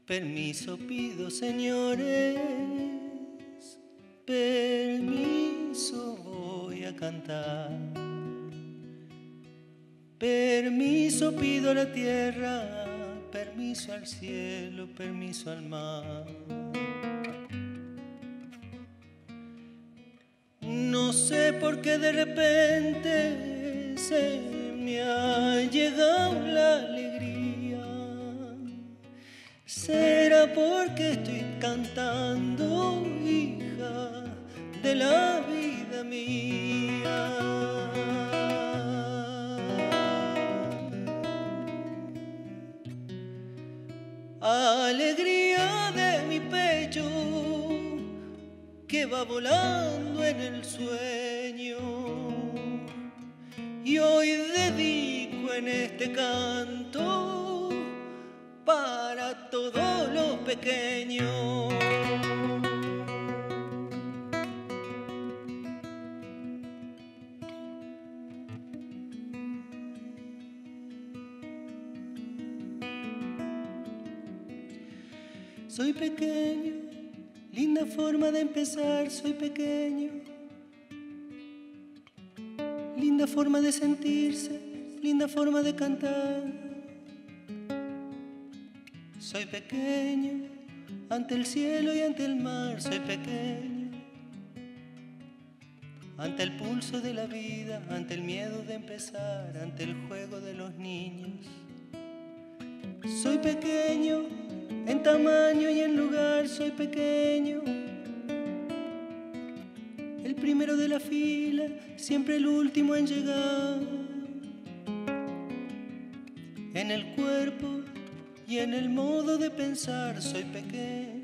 Permiso pido, señores, permiso voy a cantar. Permiso pido a la tierra, permiso al cielo, permiso al mar. No sé por qué de repente se me ha llegado la alegría. ¿Será porque estoy cantando, hija de la vida mía? Alegría de mi pecho que va volando en el sueño, y hoy dedico en este canto para todos los pequeños. Soy pequeño, linda forma de empezar, soy pequeño. Linda forma de sentirse, linda forma de cantar. Soy pequeño, ante el cielo y ante el mar, soy pequeño. Ante el pulso de la vida, ante el miedo de empezar, ante el juego de los niños. Soy pequeño, en tamaño y en lugar, soy pequeño. El primero de la fila, siempre el último en llegar. En el cuerpo y en el modo de pensar, soy pequeño.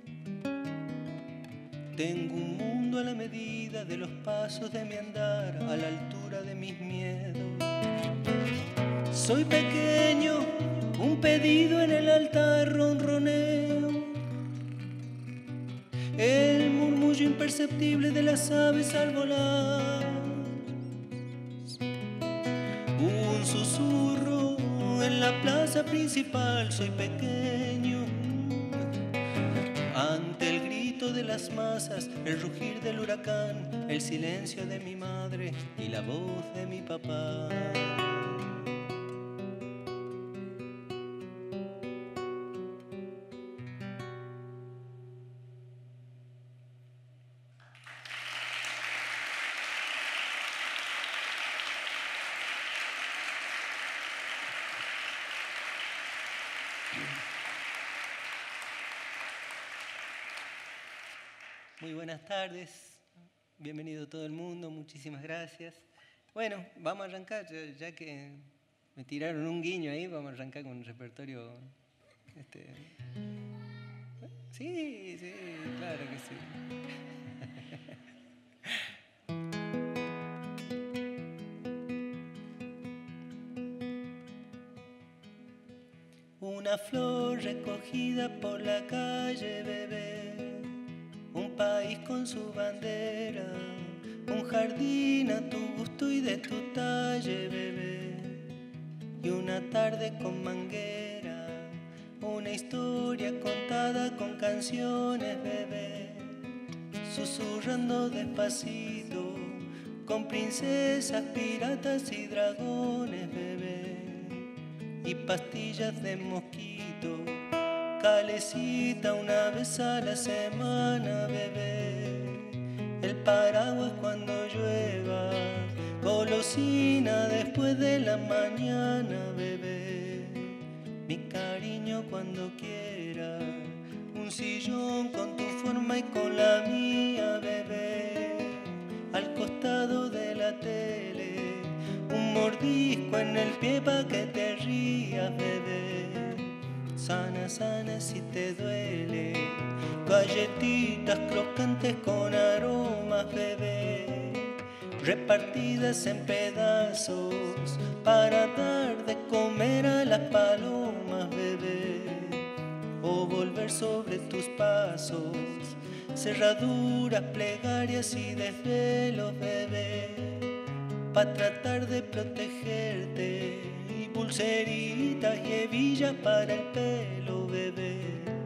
Tengo un mundo a la medida de los pasos de mi andar, a la altura de mis miedos. Soy pequeño, un pedido en el altar, ronroneo. El murmullo imperceptible de las aves al volar. Un susurro en la plaza principal, soy pequeño. Ante el grito de las masas, el rugir del huracán, el silencio de mi madre y la voz de mi papá. Muy buenas tardes, bienvenido todo el mundo, muchísimas gracias. Bueno, vamos a arrancar, ya que me tiraron un guiño ahí, vamos a arrancar con un repertorio. Sí, claro que sí. Una flor recogida por la calle, bebé. Un país con su bandera, un jardín a tu gusto y de tu talle, bebé. Y una tarde con manguera, una historia contada con canciones, bebé. Susurrando despacito, con princesas, piratas y dragones, bebé. Y pastillas de mosquito, calecita una vez a la semana, bebé. El paraguas cuando llueva, golosina después de la mañana, bebé. Mi cariño cuando quiera, un sillón con tu forma y con la mía, bebé. Al costado de la tele, un mordisco en el pie pa' que te rías, bebé. Sana, sana si te duele, galletitas crocantes con aromas, bebé, repartidas en pedazos para dar de comer a las palomas, bebé, o volver sobre tus pasos, cerraduras, plegarias y desvelos, bebé, pa' tratar de protegerte. Pulseritas y hebillas para el pelo, bebé.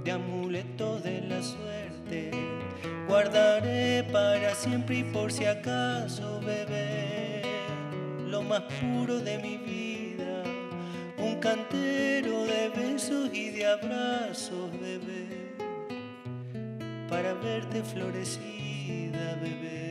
de amuletos de la suerte. Guardaré para siempre y por si acaso, bebé, lo más puro de mi vida, un cantero de besos y de abrazos, bebé, para verte florecida, bebé.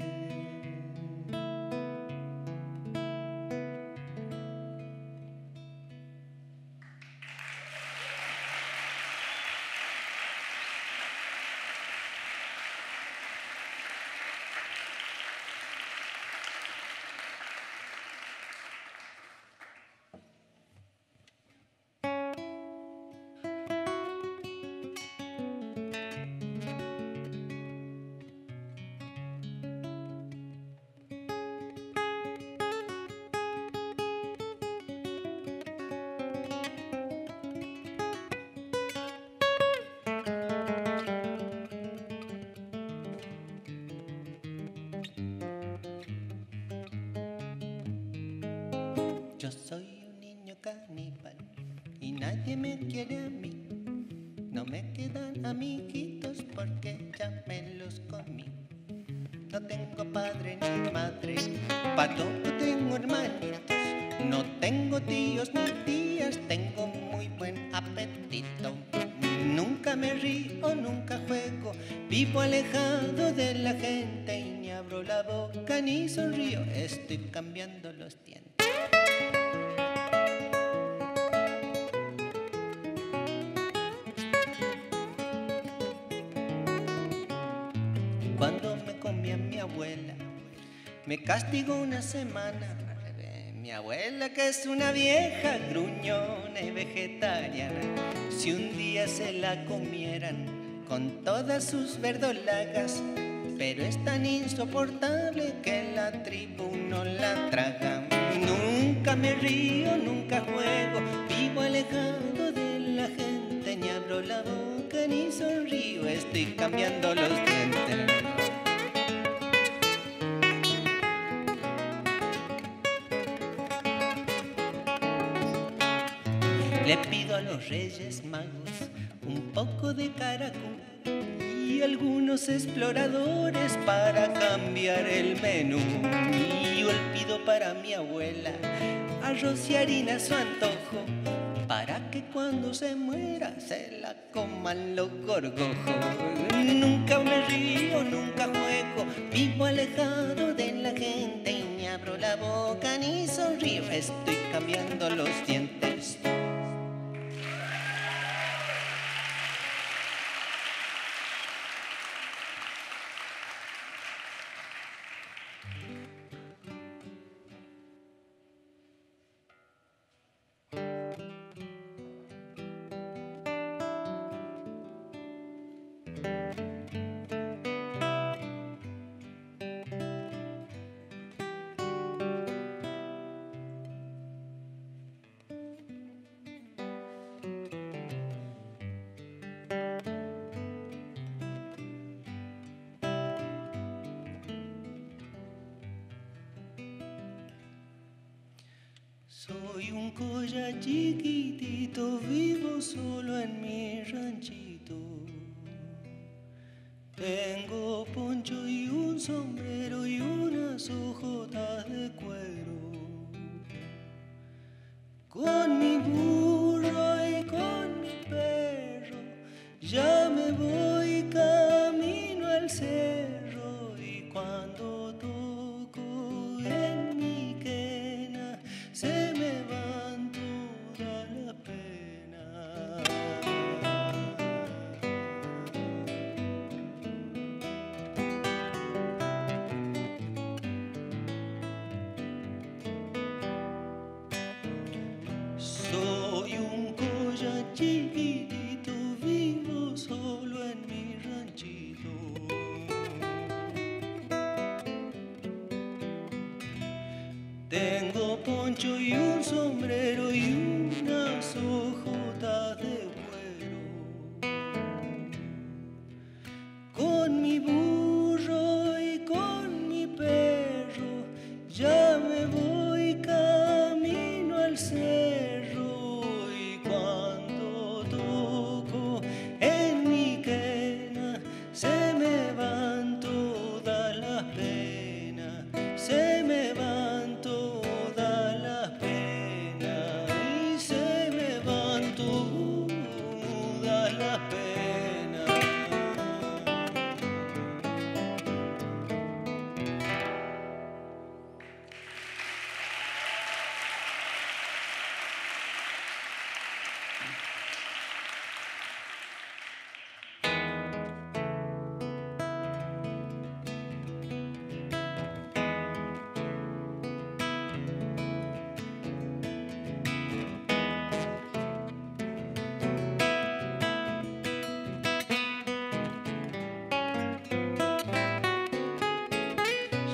Yo soy un niño caníbal y nadie me quiere a mí. No me quedan amiguitos porque ya me los comí. No tengo padre ni madre, tampoco tengo hermanitos. No tengo tíos ni tías, tengo muy buen apetito. Nunca me río, nunca juego, vivo alejado de la gente y ni abro la boca ni sonrío. Estoy cambiando los dientes. Cuando me comía mi abuela, me castigó una semana. Mi abuela, que es una vieja gruñona y vegetariana, si un día se la comieran con todas sus verdolagas, pero es tan insoportable que la tribu no la traga. Nunca me río, nunca juego, vivo alejado de la gente, ni abro la boca ni sonrío, estoy cambiando los dientes. Le pido a los Reyes Magos un poco de caracol y algunos exploradores para cambiar el menú. Y yo le pido para mi abuela arroz y harina a su antojo, para que cuando se muera se la coman los gorgojos. Nunca me río, nunca juego, vivo alejado de la gente y ni abro la boca ni sonrío, estoy cambiando los dientes. Soy un colla chiquitito, vivo solo en mi ranchito. Tengo poncho y un sombrero y unas hojotas de cuero. Con mi burro y con mi perro ya me voy camino al cerro, y cuando toco en mi quena se me van todas las penas. Soy un colla chiquitito, vivo solo en mi ranchito. Tengo poncho y un sombrero y unas hojotas de cuero. Con mi burro y con mi perro ya me voy camino al cerro, y cuando toco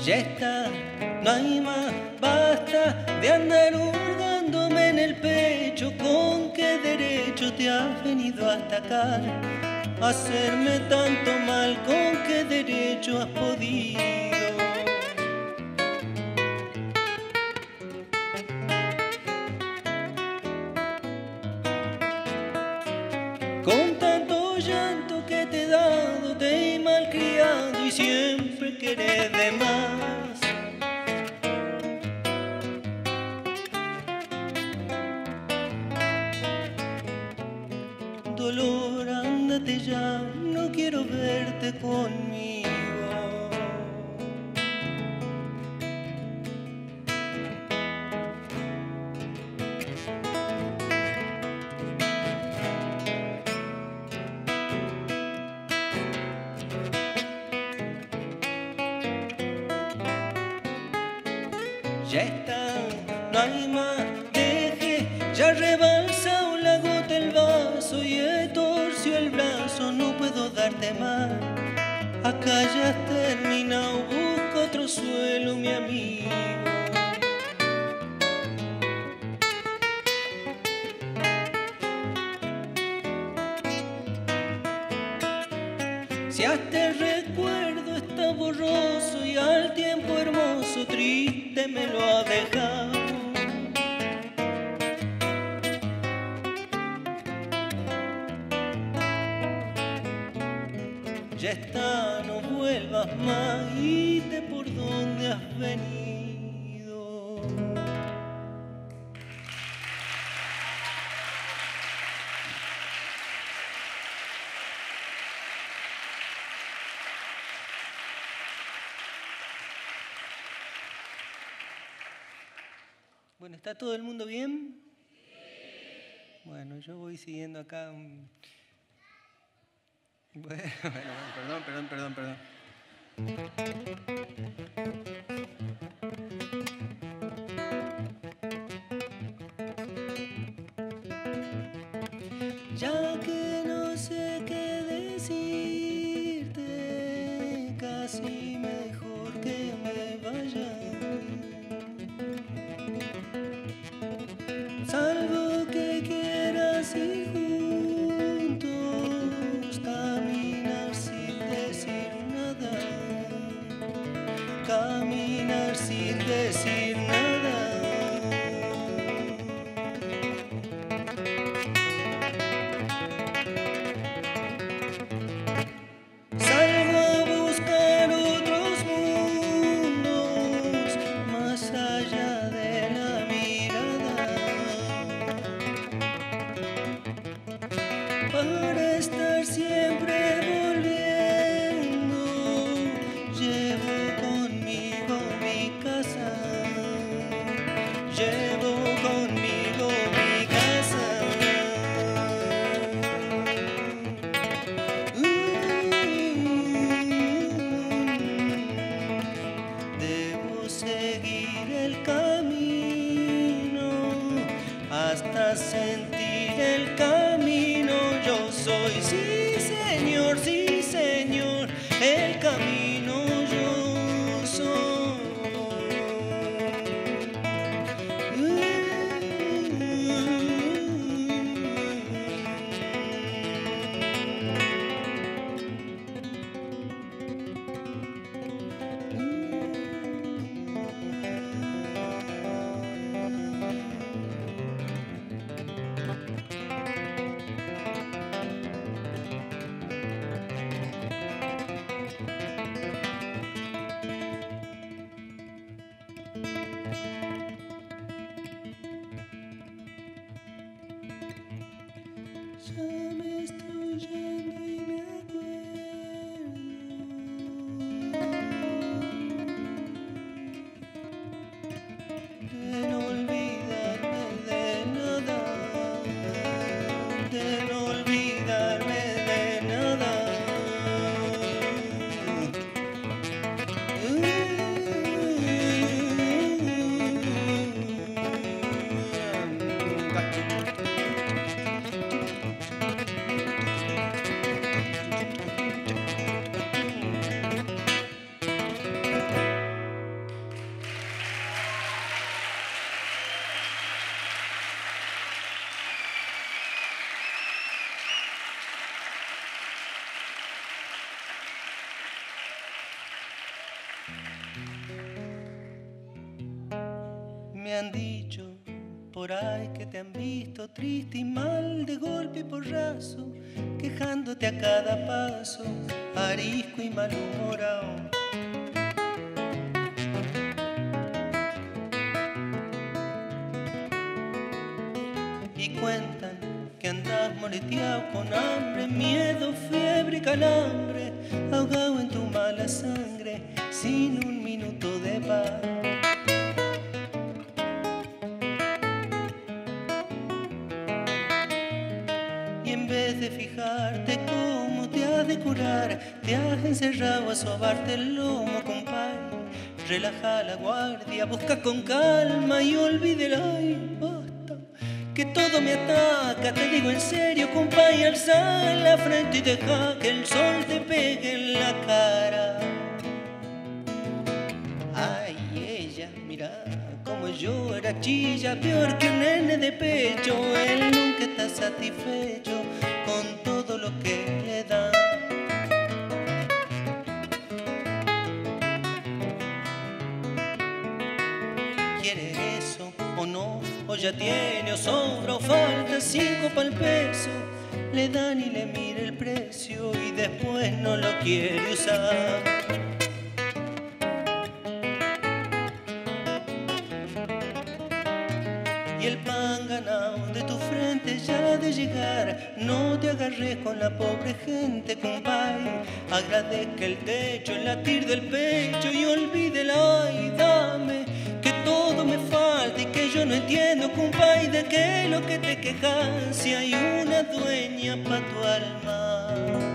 Ya está, no hay más, basta de andar hurgándome en el pecho. ¿Con qué derecho te has venido hasta acá? Hacerme tanto mal, ¿con qué derecho has podido? Con tanto llanto que te he dado, te he malcriado y siempre querés de más. Dolor, ándate ya, no quiero verte conmigo. Ya está, no hay más, deje, ya rebalsa la gota el vaso y he torcido el brazo, no puedo darte más. Acá ya has terminado, busca otro suelo, mi amigo. Si hasta el recuerdo está borroso y al tiempo hermoso triste me lo ha dejado. Ya está, no vuelvas más, irte por donde has venido. Bueno, ¿está todo el mundo bien? Bueno, yo voy siguiendo acá. Bueno, perdón. Ya que no sé qué decirte, casi mejor que me vaya. Salvo que quieras ir juntos, caminar sin decir nada, caminar sin decir nada. Salgo a buscar otros mundos más allá de la mirada, para estar siempre volviendo. Llevo conmigo mi casa. Me han dicho por ahí que te han visto triste y mal, de golpe y porrazo, quejándote a cada paso, arisco y malhumorado. Y cuentan que andas moleteado con hambre, miedo, fiebre y calambre, ahogado en tu mala sangre, sin un minuto de paz. Y en vez de fijarte cómo te has de curar, te has encerrado a sobarte el lomo, compay. Relaja la guardia, busca con calma y olvídela. Ay, basta, que todo me ataca, te digo en serio, compay. Alza la frente y deja que el sol te pegue en la cara. Ay, ella, mira como llora, chilla, peor que un nene de pecho. Él nunca está satisfecho con todo lo que le dan. ¿Quiere eso o no? O ya tiene, o sobra, o falta 5 pa'l peso. Le dan y le mira el precio y después no lo quiere usar. Y el pan ganado de tu frente ya ha de llegar. No te agarres con la pobre gente, compay. Agradezca el techo, el latir del pecho y olvídela y dame que todo me falta y que yo no entiendo, compay, de qué es lo que te quejas si hay una dueña pa' tu alma.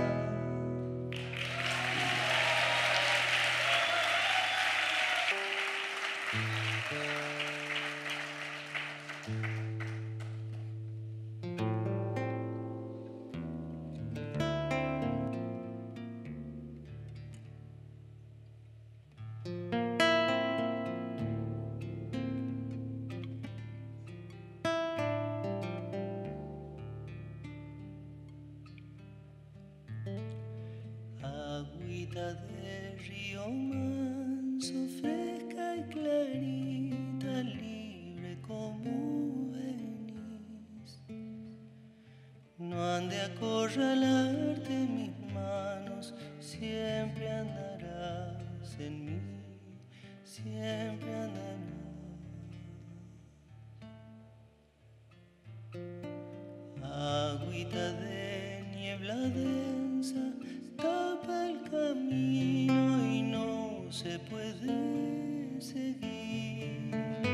Agüita de río manso, fresca y clarita, libre como venís. No han de acorralarte mis manos, siempre andarás en mí, siempre andarás. Agüita de niebla densa, tapa el camino y no se puede seguir.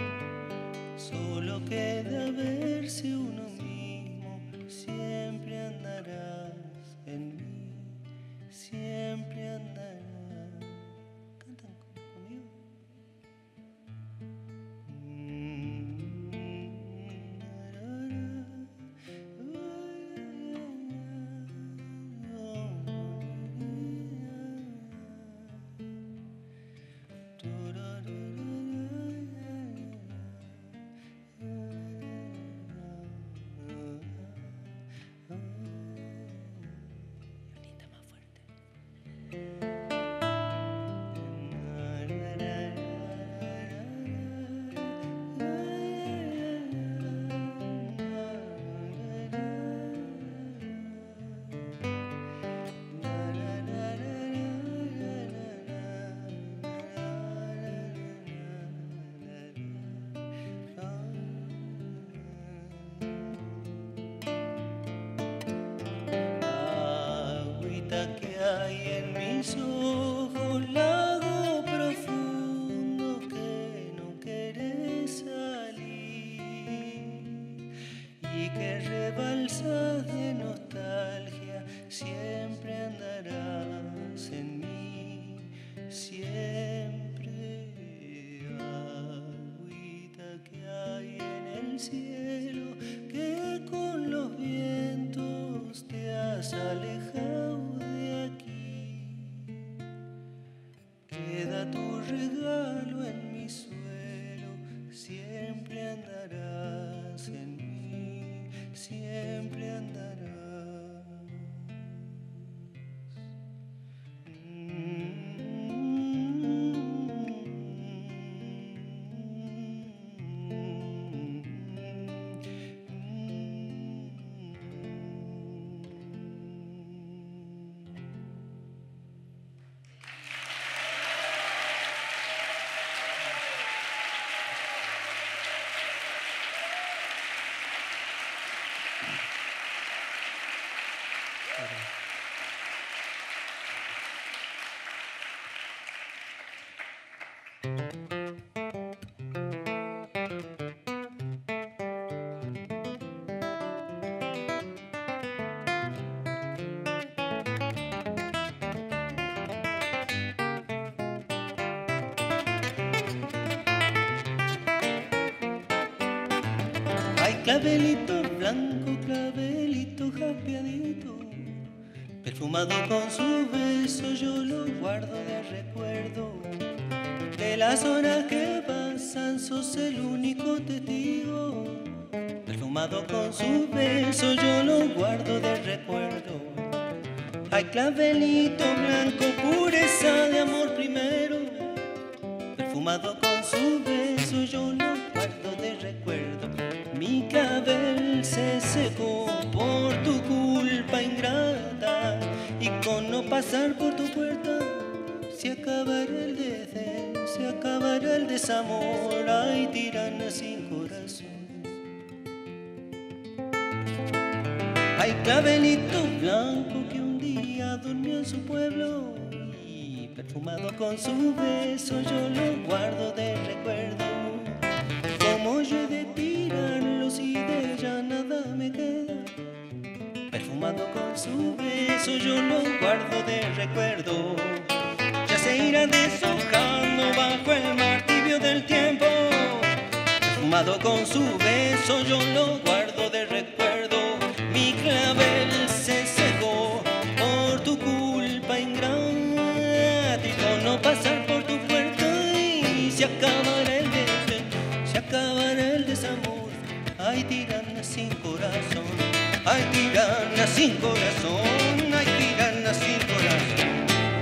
Solo queda verse uno mismo, siempre andarás en mí, siempre andarás. ¿Cantan conmigo? Que hay en mis ojos, lago profundo que no querés salir y que rebalsas de nostalgia, siempre andarás en mí, siempre. Agüita que hay en el cielo, que con los vientos te has alejado. Queda tu regalo en mi suelo, siempre andarás en mí, siempre andarás. Clavelito blanco, clavelito japeadito, perfumado con su beso, yo lo guardo de recuerdo. De las horas que pasan, sos el único testigo. Perfumado con su beso, yo lo guardo de recuerdo. Ay, clavelito blanco, pureza de amor primero. Perfumado con su beso, yo lo guardo de recuerdo. Mi clavel se secó por tu culpa ingrata, y con no pasar por tu puerta se acabará el desdén, se acabará el desamor. Ay, tirana sin corazón. Ay, clavelito blanco que un día durmió en su pueblo, y perfumado con su beso yo lo guardo de recuerdo. Como yo he de tirarlo si de ella nada me queda, perfumado con su beso yo lo guardo de recuerdo. Ya se irá deshojando bajo el mar tibio del tiempo, perfumado con su beso yo lo guardo de recuerdo. Mi clavel se secó por tu culpa ingrata, y con no pasar por tu puerta y se acabará el desdén, se acabará el desamor. Ay, tirana sin corazón, ay, tirana sin corazón, ay, tirana sin corazón.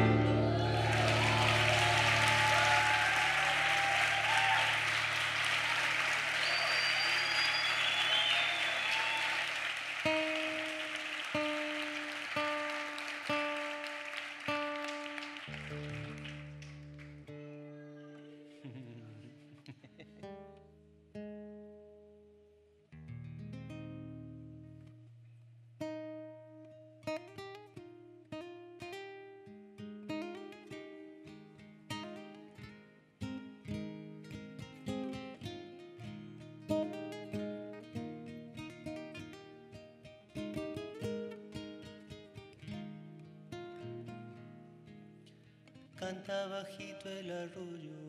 Canta bajito el arroyo,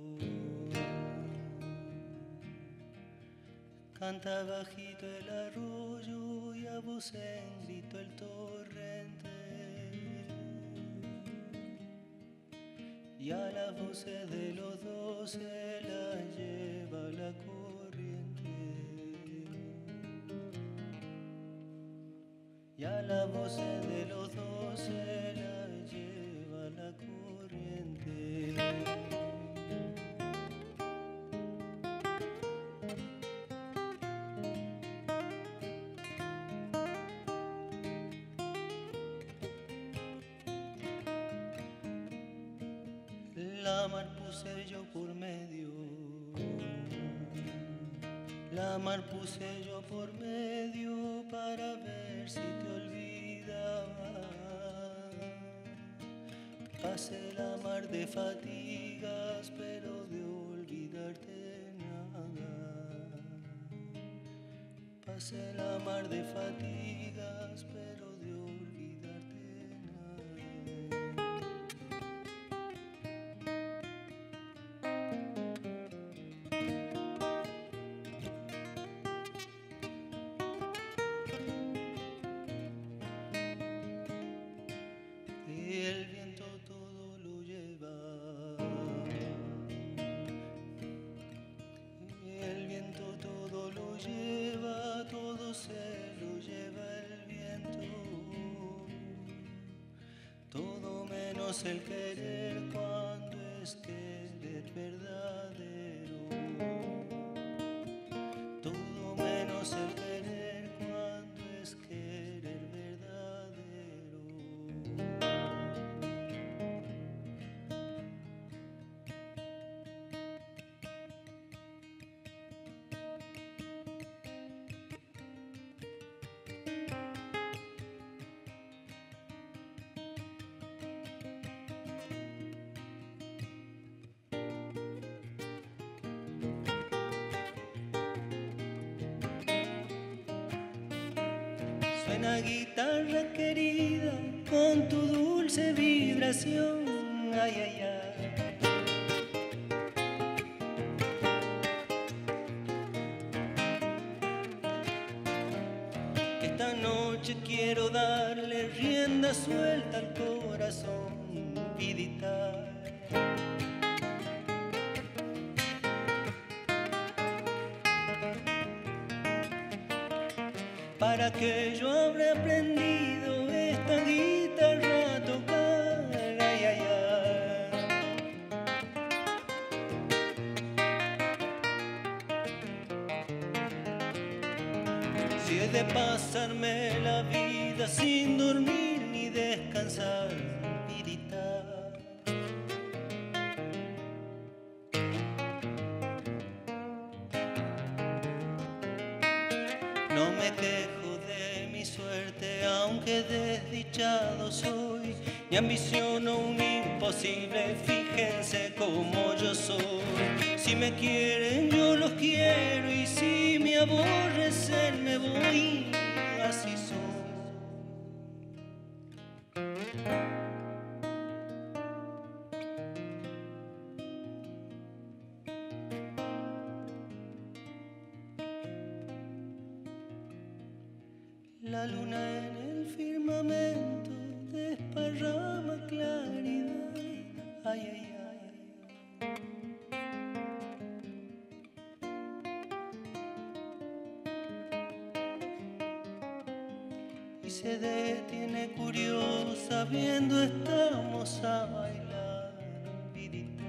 canta bajito el arroyo, y a voz en grito el torrente, y a las voces de los dos se la lleva la corriente, y a las voces de los dos se la lleva la corriente. La mar puse yo por medio, la mar puse yo por medio para ver si te olvidaba. Pasé la mar de fatigas, pero de olvidarte nada. Pasé la mar de fatigas, pero de olvidarte nada. El viento todo lo lleva, el viento todo lo lleva, todo se lo lleva el viento, todo menos el querer cuando es querer verdadero, todo menos el querer cuando es querer verdadero. una guitarra querida con tu dulce vibración. Ay, ay, ay. Esta noche quiero darle rienda suelta al corazón, vidita. Para que yo habré aprendido esta guitarra a tocar, ay, ay, ay. Si he de pasarme la vida sin dormir ni descansar, vidita. No me quejo de mi suerte, aunque desdichado soy, ni ambiciono un imposible, fíjense como yo soy. Si me quieren yo los quiero, y si me aborrecen me voy, así soy. La luna en el firmamento desparrama claridad, ay, ay, ay. Y se detiene curiosa viendo estamos a bailar, vidita.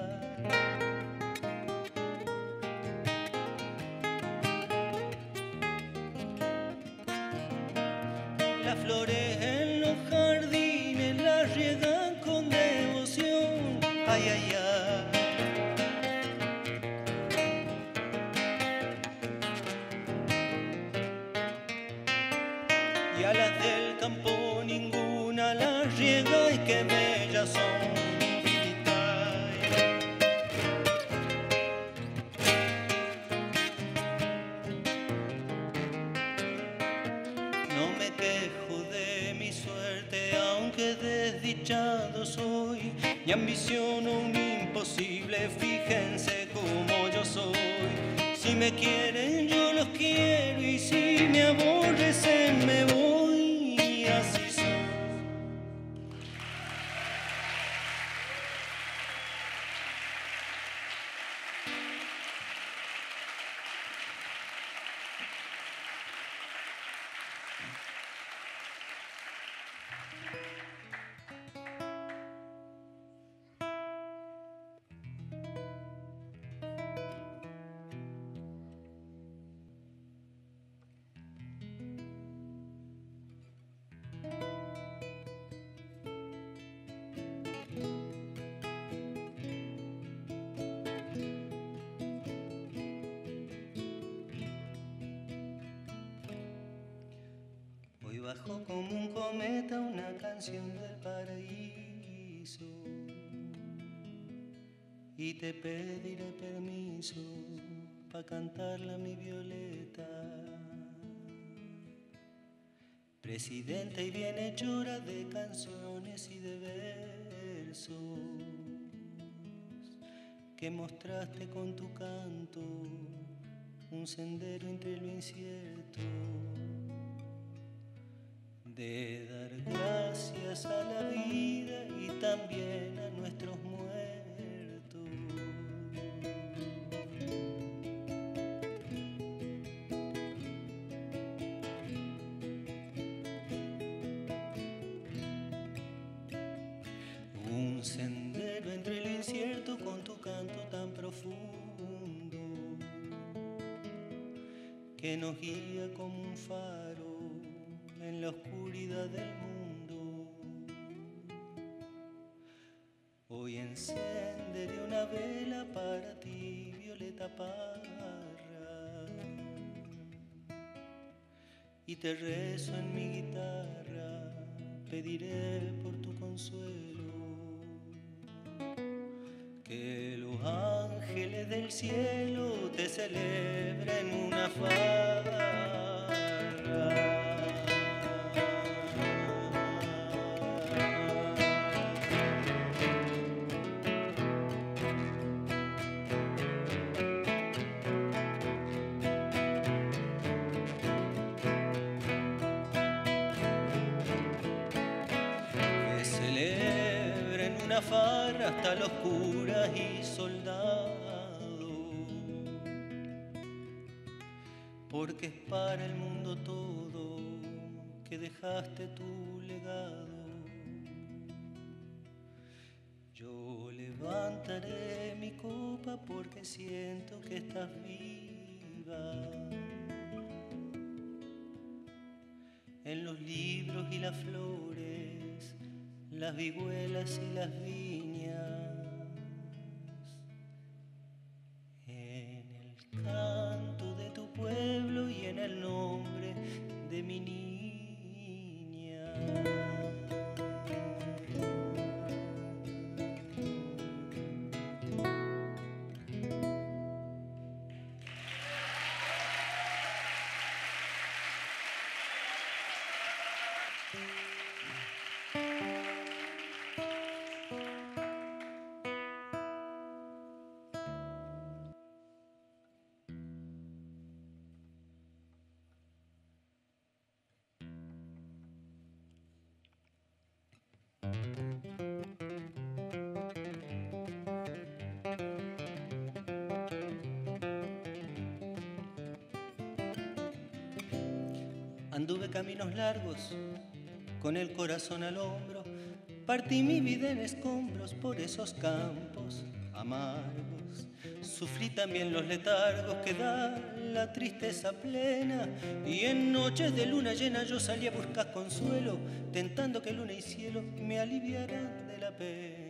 Las flores en los jardines las riegan con devoción, ay, ay, ay. Y a las del campo ninguna las riega, y qué bellas son, vidita. No me quejo de mi suerte, aunque desdichado soy, y ambiciono un imposible, fíjense como yo soy. Si me quieren yo los quiero, y si me aborrecen me voy, así soy. Bajó como un cometa una canción del paraíso, y te pediré permiso pa' cantarla mi Violeta. Presidenta y bienhechora de canciones y de versos, que mostraste con tu canto un sendero entre lo incierto, de dar gracias a la vida y también a nuestros muertos. Un sendero entre el incierto con tu canto tan profundo, que nos guía como un faro en la oscuridad del mundo. Hoy encenderé una vela para ti, Violeta Parra, y te rezo en mi guitarra, pediré por tu consuelo, que los ángeles del cielo te celebren una farra. una farra hasta los curas y soldados, porque es para el mundo todo que dejaste tu legado. Yo levantaré mi copa porque siento que estás viva. En los libros y las flores, las vihuelas y las viñas, en el canto de tu pueblo y en el nombre de mi niña. Anduve caminos largos, con el corazón al hombro, partí mi vida en escombros por esos campos amargos. Sufrí también los letargos que da la tristeza plena, y en noches de luna llena yo salí a buscar consuelo, tentando que luna y cielo me aliviaran de la pena.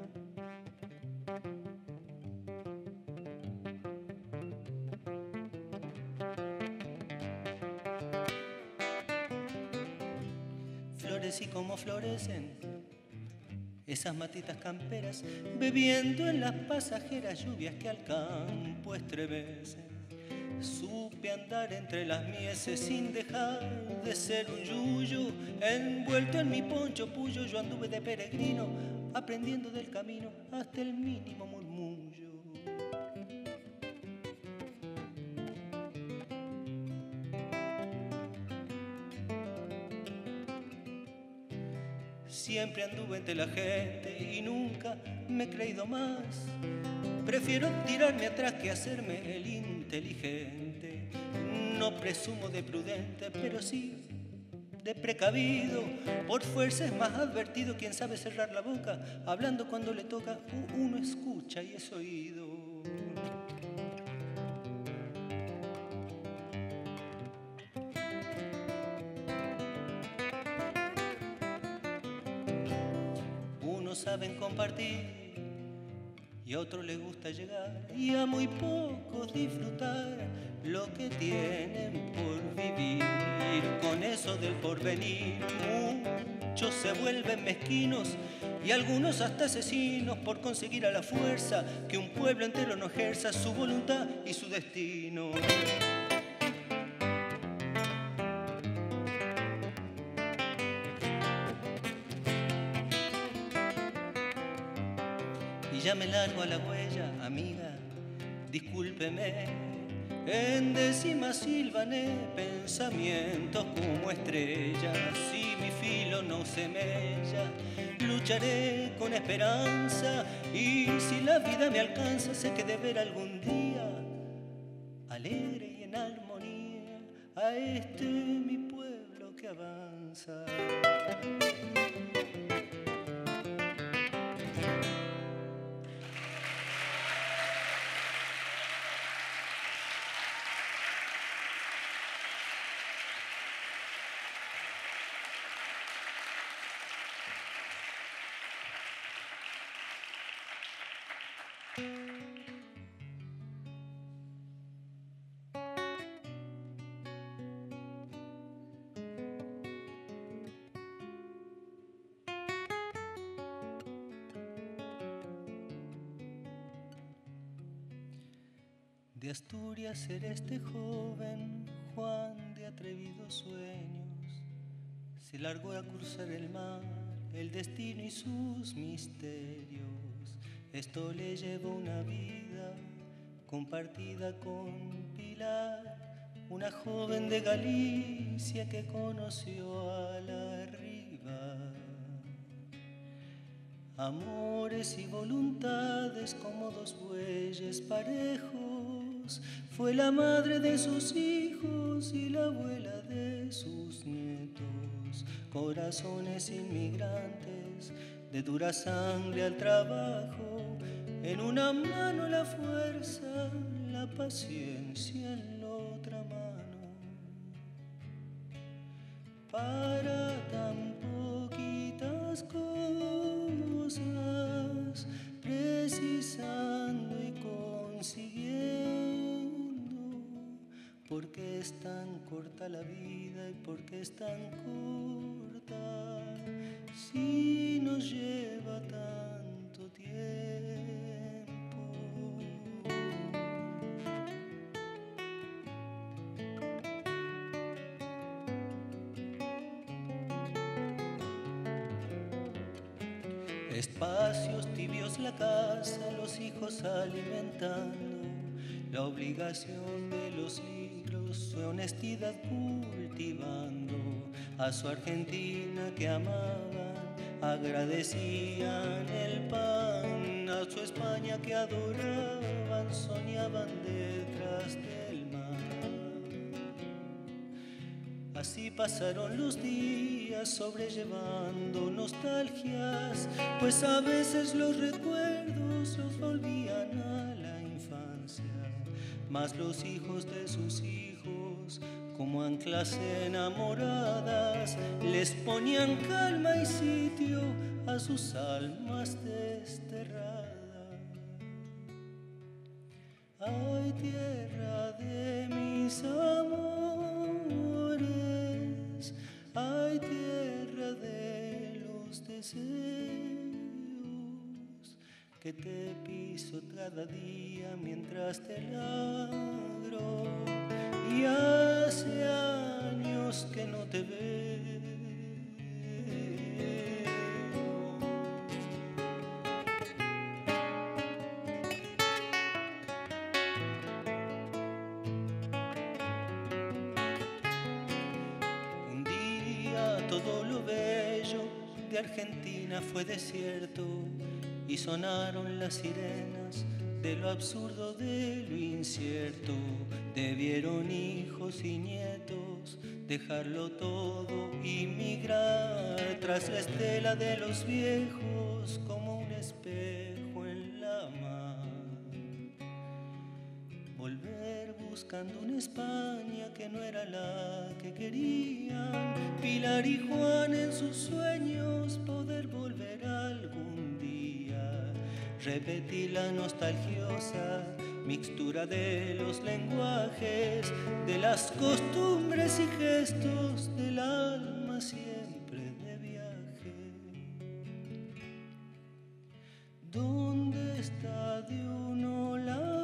Florecí como florecen esas matitas camperas, bebiendo en las pasajeras lluvias que al campo estremecen. Supe andar entre las mieses sin dejar de ser un yuyo, envuelto en mi poncho puyo yo anduve de peregrino, aprendiendo del camino hasta el mínimo murmullo. Siempre anduve entre la gente y nunca me he creído más. Prefiero tirarme atrás que hacerme el inteligente. No presumo de prudente, pero sí de precavido. Por fuerza es más advertido quien sabe cerrar la boca. Hablando cuando le toca, uno escucha y es oído. Saben compartir y a otros les gusta llegar y a muy pocos disfrutar lo que tienen por vivir. Con eso del porvenir muchos se vuelven mezquinos y algunos hasta asesinos por conseguir a la fuerza que un pueblo entero no ejerza su voluntad y su destino. Y ya me largo a la huella, amiga, discúlpeme. En décima silvané pensamientos como estrellas. Si mi filo no se mella, lucharé con esperanza. Y si la vida me alcanza, sé que de ver algún día, alegre y en armonía, a este mi pueblo que avanza. De Asturias era este joven Juan de atrevidos sueños, se largó a cruzar el mar, el destino y sus misterios. Esto le llevó una vida compartida con Pilar, una joven de Galicia que conoció a la Riva. amores y voluntades como dos bueyes parejos. Fue la madre de sus hijos y la abuela de sus nietos. Corazones inmigrantes, de dura sangre al trabajo. En una mano la fuerza, la paciencia en la otra mano. Para tan poquitas cosas, precisando y consiguiendo. ¿Por qué es tan corta la vida y por qué es tan corta si nos lleva tanto tiempo? Espacios tibios la casa, los hijos alimentando, la obligación de los libros, su honestidad cultivando, a su Argentina que amaban, agradecían el pan, a su España que adoraban, soñaban detrás del mar. Así pasaron los días sobrellevando nostalgias, pues a veces los recuerdos los volvían a la infancia. Mas los hijos de sus hijos, como anclas enamoradas, les ponían calma y sitio a sus almas desterradas. Ay, tierra de mis amores, ay, tierra de los deseos, que te piso cada día mientras te ladro, y hace años que no te veo. Todo lo bello de Argentina fue desierto y sonaron las sirenas de lo absurdo, de lo incierto. Debieron hijos y nietos dejarlo todo y migrar tras la estela de los viejos como un espejo en la mar. Volver buscando una España que no era la que querían. Pilar y Juan en sus sueños poder volver algún día. Repetir la nostalgiosa mixtura de los lenguajes, de las costumbres y gestos del alma siempre de viaje. ¿Dónde está de uno la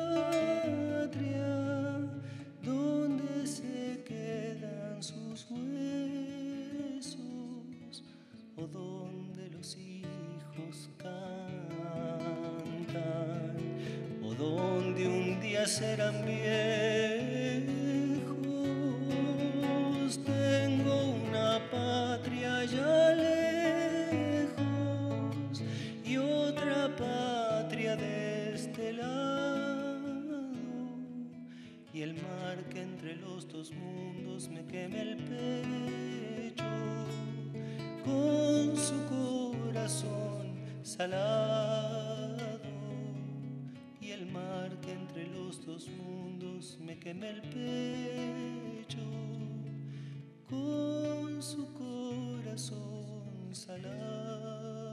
patria? ¿Dónde se quedan sus huesos? ¿O dónde los hijos cantan? ¿O dónde un día serán viejos? Tengo una patria ya lejos y otra patria de este lado, y el mar que entre los dos mundos me queme el pecho con su corazón salado, y el mar que entre los dos mundos me queme el pecho con su corazón salado.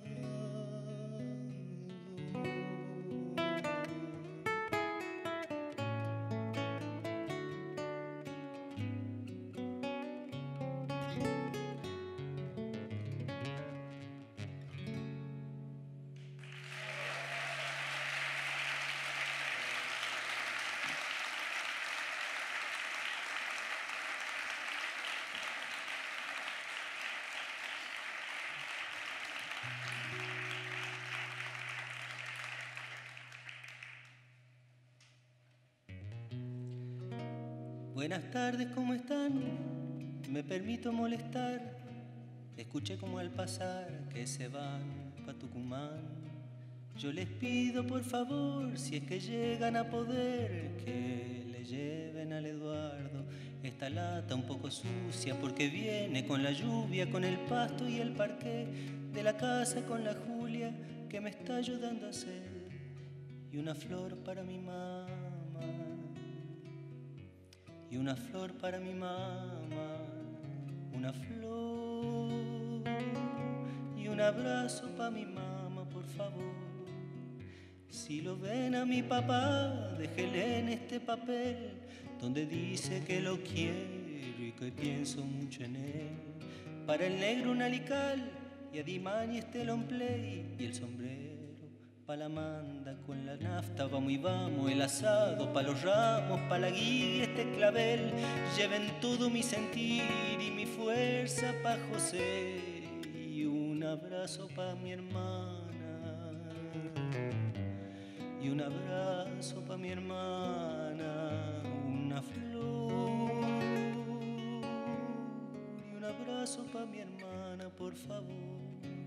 Buenas tardes, ¿cómo están? Me permito molestar. Escuché como al pasar que se van pa' Tucumán. Yo les pido por favor, si es que llegan a poder, que le lleven al Eduardo esta lata un poco sucia, porque viene con la lluvia, con el pasto y el parqué de la casa con la Julia que me está ayudando a hacer. Y una flor para mi mamá, y una flor para mi mamá, una flor y un abrazo para mi mamá, por favor. Si lo ven a mi papá, déjele en este papel donde dice que lo quiero y que pienso mucho en él. Para el negro un alical y a Dimani este long play y el sombrero pa' la manda con la nafta, vamos y vamos, el asado pa' los ramos, pa' la guía y este clavel. Lleven todo mi sentir y mi fuerza pa' José y un abrazo pa' mi hermana. Y un abrazo pa' mi hermana, una flor y un abrazo pa' mi hermana, por favor.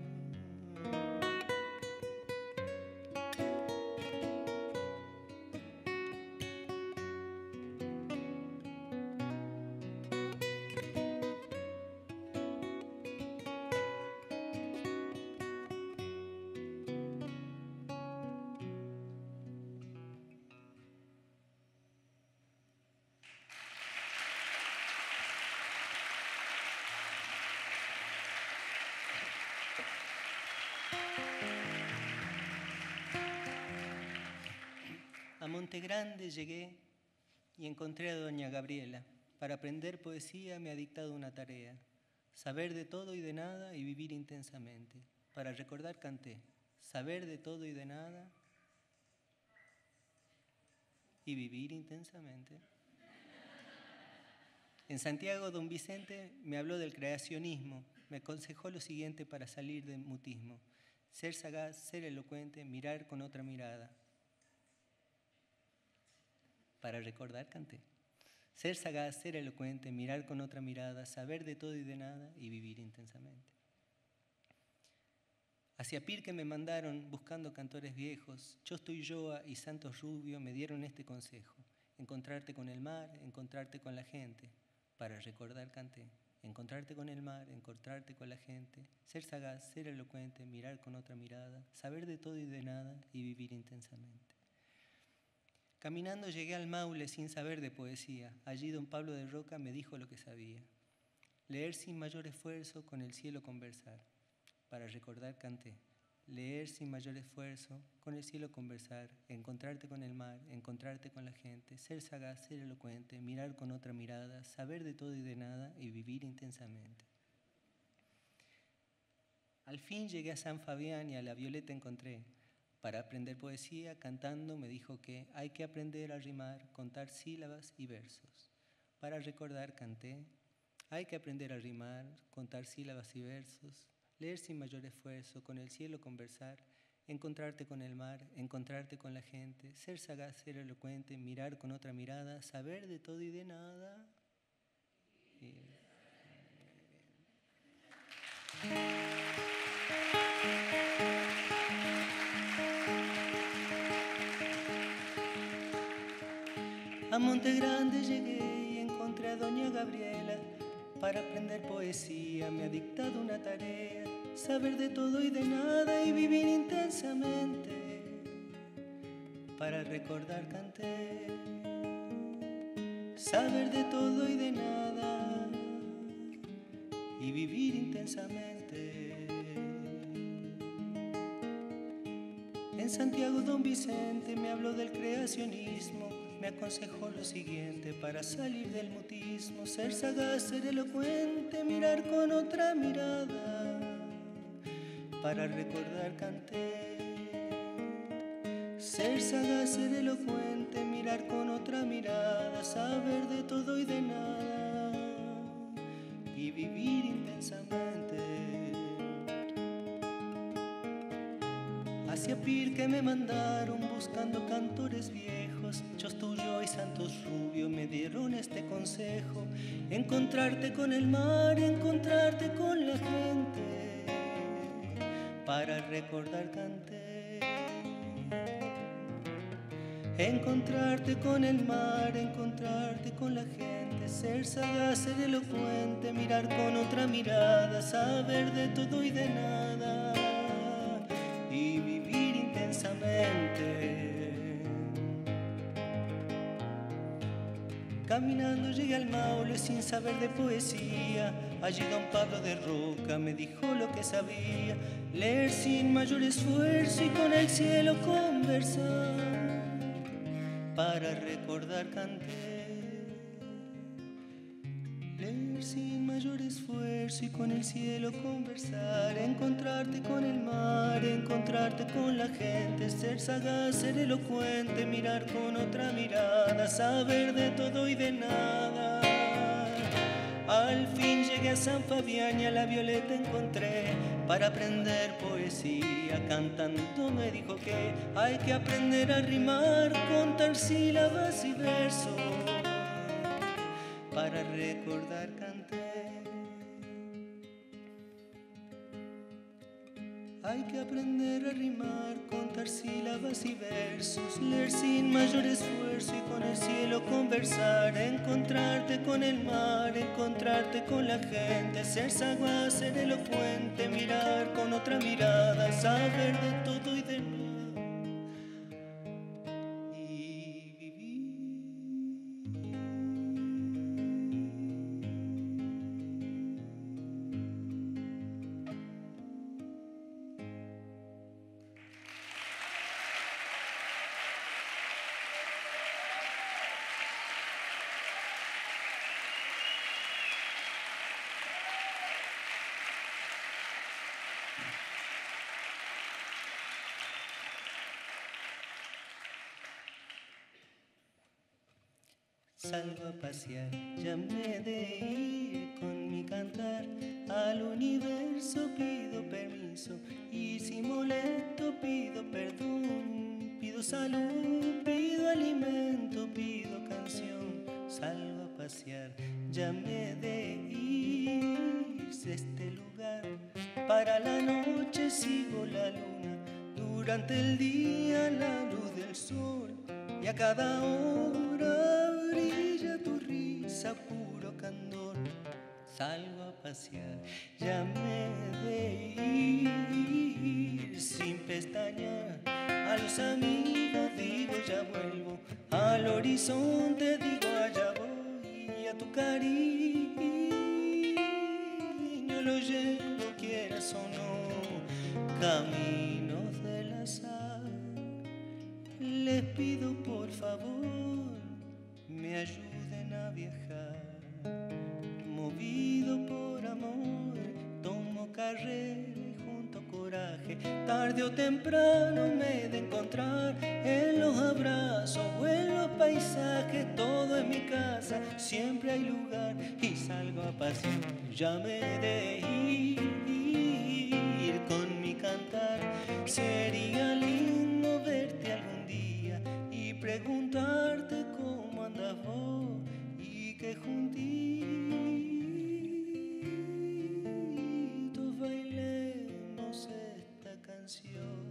A Montegrande llegué y encontré a doña Gabriela. Para aprender poesía me ha dictado una tarea: saber de todo y de nada y vivir intensamente. Para recordar canté: saber de todo y de nada y vivir intensamente. En Santiago, don Vicente me habló del creacionismo. Me aconsejó lo siguiente para salir del mutismo: ser sagaz, ser elocuente, mirar con otra mirada. Para recordar canté: ser sagaz, ser elocuente, mirar con otra mirada, saber de todo y de nada y vivir intensamente. Hacia Pirque me mandaron buscando cantores viejos. Chosto Ulloa y Santos Rubio me dieron este consejo: encontrarte con el mar, encontrarte con la gente. Para recordar canté: encontrarte con el mar, encontrarte con la gente, ser sagaz, ser elocuente, mirar con otra mirada, saber de todo y de nada y vivir intensamente. Caminando llegué al Maule sin saber de poesía. Allí don Pablo de Roca me dijo lo que sabía: leer sin mayor esfuerzo, con el cielo conversar. Para recordar canté: leer sin mayor esfuerzo, con el cielo conversar, encontrarte con el mar, encontrarte con la gente, ser sagaz, ser elocuente, mirar con otra mirada, saber de todo y de nada y vivir intensamente. Al fin llegué a San Fabián y a la Violeta encontré. Para aprender poesía, cantando, me dijo que hay que aprender a rimar, contar sílabas y versos. Para recordar canté: hay que aprender a rimar, contar sílabas y versos, leer sin mayor esfuerzo, con el cielo conversar, encontrarte con el mar, encontrarte con la gente, ser sagaz, ser elocuente, mirar con otra mirada, saber de todo y de nada. A Montegrande llegué y encontré a doña Gabriela. Para aprender poesía me ha dictado una tarea: saber de todo y de nada y vivir intensamente. Para recordar canté: saber de todo y de nada y vivir intensamente. En Santiago don Vicente me habló del creacionismo. Me aconsejó lo siguiente para salir del mutismo: ser sagaz, ser elocuente, mirar con otra mirada. Para recordar canté: ser sagaz, ser elocuente, mirar con otra mirada, saber de todo y de nada y vivir intensamente. Hacia Pirque me mandaron buscando cantores viejos. Chosto Ulloa y Santos Rubio me dieron este consejo: encontrarte con el mar, encontrarte con la gente. para recordar canté. Encontrarte con el mar, encontrarte con la gente, ser sagaz, ser elocuente, mirar con otra mirada, saber de todo y de nada y vivir intensamente. Caminando llegué al Maule sin saber de poesía. Allí don Pablo de Roca me dijo lo que sabía: leer sin mayor esfuerzo y con el cielo conversar. Para recordar canté. Leer sin mayor esfuerzo y con el cielo conversar. Encontrarte con el mar, encontrarte con la gente, ser sagaz, ser elocuente, mirar con otra mirada, saber de todo y de nada. Al fin llegué a San Fabián y a la Violeta encontré para aprender poesía. Cantando me dijo que hay que aprender a rimar, contar sílabas y versos. Para recordar canté. Hay que aprender a rimar, contar sílabas y versos, leer sin mayor esfuerzo y con el cielo conversar. Encontrarte con el mar, encontrarte con la gente, ser sagaz, ser elocuente, mirar con otra mirada, saber de todo y de nada. Salgo a pasear, ya me de ir con mi cantar. Al universo pido permiso y si molesto pido perdón. Pido salud, pido alimento, pido canción. Salgo a pasear, ya me de irse este lugar. Para la noche sigo la luna, durante el día la luz del sol. Y a cada hora brilla tu risa, puro candor. Salgo a pasear, ya me de ir sin pestañear. A los amigos digo ya vuelvo, al horizonte digo allá voy. Y a tu cariño lo llevo quieras o no, caminos del azar. Les pido por favor me ayuden a viajar. Movido por amor, tomo carrera y junto coraje. Tarde o temprano me he de encontrar en los abrazos o en los paisajes. Todo en mi casa, siempre hay lugar y salgo a pasear. Ya me he de ir con mi cantar. Sería lindo verte algún día y preguntarte cómo andas vos y que juntitos bailemos esta canción.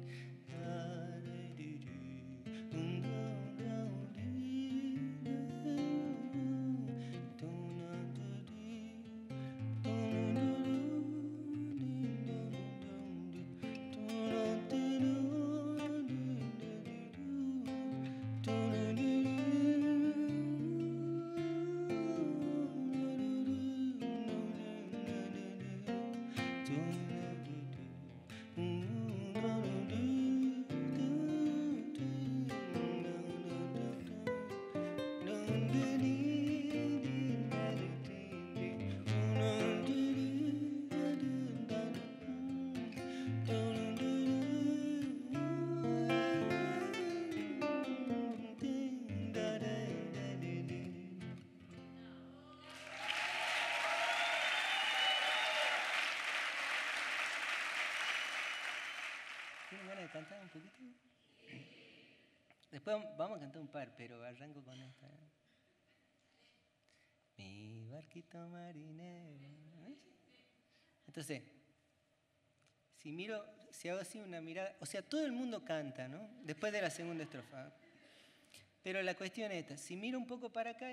¿Tienen ganas de cantar un poquito? Después vamos a cantar un par, pero arranco con esta. Mi barquito marinero. Entonces, si hago así una mirada, o sea, todo el mundo canta, ¿no? Después de la segunda estrofa. Pero la cuestión es esta, si miro un poco para acá,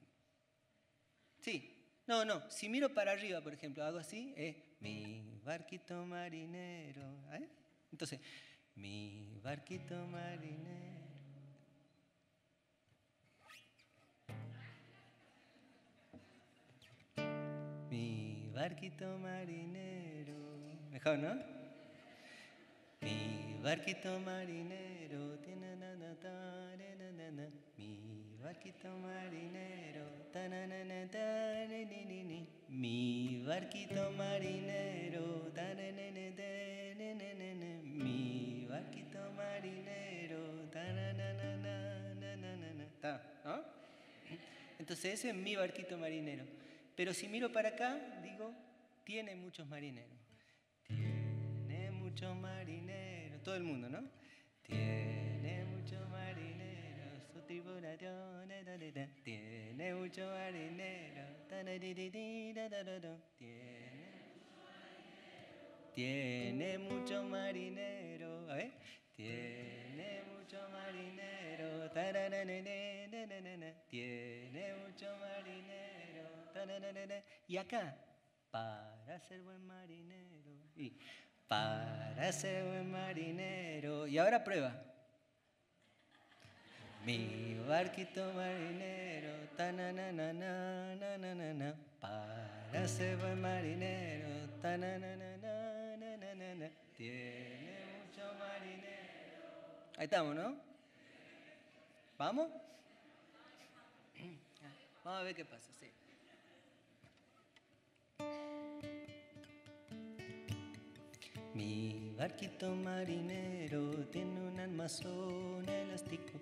sí, no, si miro para arriba, por ejemplo, hago así, es mi barquito marinero, ¿eh? Entonces, mi barquito marinero. Mi barquito marinero. Mejor, ¿no? Mi barquito marinero. Mi barquito marinero. Mi barquito marinero. Mi barquito marinero. ¿No? Entonces ese es mi barquito marinero. Pero si miro para acá, digo, tiene muchos marineros. Tiene muchos marineros. Todo el mundo, ¿no? Tiene muchos marineros. Su tripulación. Tiene muchos marineros. Tiene muchos marineros. A ver. Tiene mucho marinero, tiene mucho marinero, y acá, para ser buen marinero, y para ser buen marinero, y ahora prueba. Mi barquito marinero, para ser buen marinero, tiene mucho marinero. Ahí estamos, ¿no? ¿Vamos? Vamos a ver qué pasa, sí. Mi barquito marinero tiene un armazón elástico.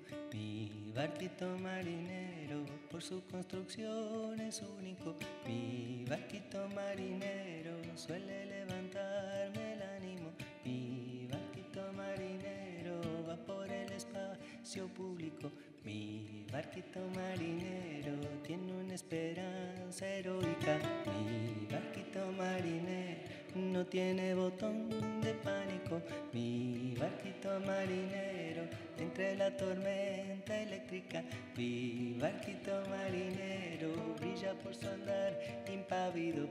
Mi barquito marinero por su construcción es único. Mi barquito marinero suele levantarme el ánimo. Mi barquito marinero va por el espacio público. Mi barquito marinero tiene una esperanza heroica. Mi barquito marinero no tiene botón de pánico. Mi barquito marinero entre la tormenta eléctrica. Mi barquito marinero brilla por su andar impávido.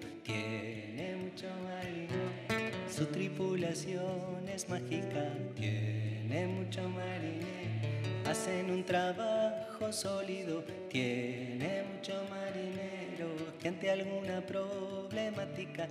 Tiene mucho marino, su tripulación es mágica. Tiene mucho marinero, hacen un trabajo sólido. Tiene mucho marinero que ante alguna problemática.